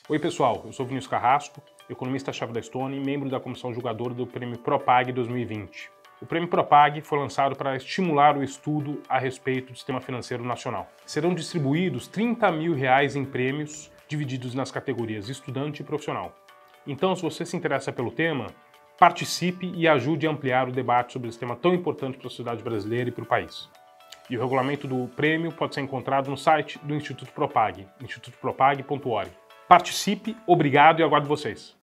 Oi pessoal, eu sou Vinícius Carrasco, economista-chefe da Stone e membro da comissão julgadora do Prêmio Propag 2020. O Prêmio Propag foi lançado para estimular o estudo a respeito do sistema financeiro nacional. Serão distribuídos R$30 mil em prêmios, divididos nas categorias estudante e profissional. Então, se você se interessa pelo tema, participe e ajude a ampliar o debate sobre esse tema tão importante para a sociedade brasileira e para o país. E o regulamento do prêmio pode ser encontrado no site do Instituto Propag, institutopropag.org. Participe, obrigado e aguardo vocês!